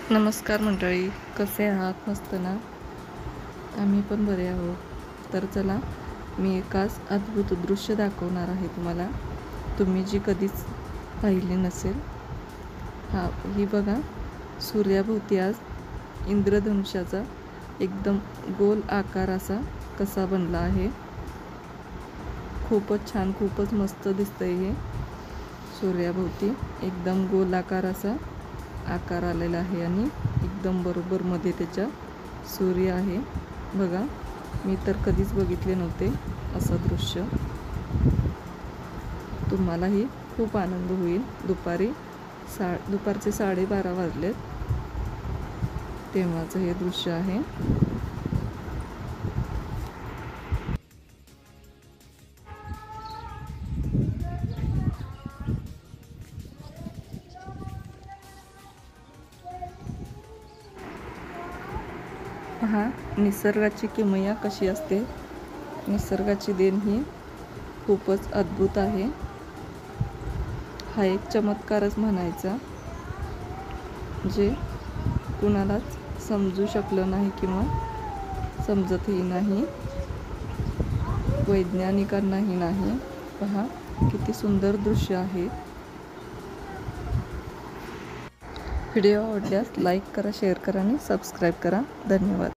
नमस्कार मंडळी, कसे आहात? मस्त ना? आम्ही पण बरे आहोत. तर चला, मी एकाच अद्भुत दृश्य दाखवणार आहे तुम्हाला, तुम्ही जी कधीच पाहिली नसेल. ही बघा, सूर्याभोवती आज इंद्रधनुष्याचा एकदम गोल आकार असा कसा बनला आहे. खूपच छान, खूपच मस्त दिसतंय हे. सूर्याभोवती एकदम गोल आकार असा आकार आलेला आहे आणि एकदम बरोबर मध्ये त्याच्या सूर्य आहे. बघा, मी तर कधीच बघितले नव्हते असं दृश्य. तुम्हालाही खूप आनंद होईल. दुपारचे 12:30 वाजलेत तेव्हाचं हे दृश्य आहे. पहा, निसर्गाची किमया कशी असते. निसर्गाची देण ही खूपच अद्भुत आहे. हा एक चमत्कारच म्हणायचा, जे कुणालाच समजू शकलं नाही किंवा समजतही नाही, वैज्ञानिकांनाही नाही. पहा, किती सुंदर दृश्य आहे. व्हिडिओ आवडल्यास लाईक करा, शेअर करा आणि सबस्क्राईब करा. धन्यवाद.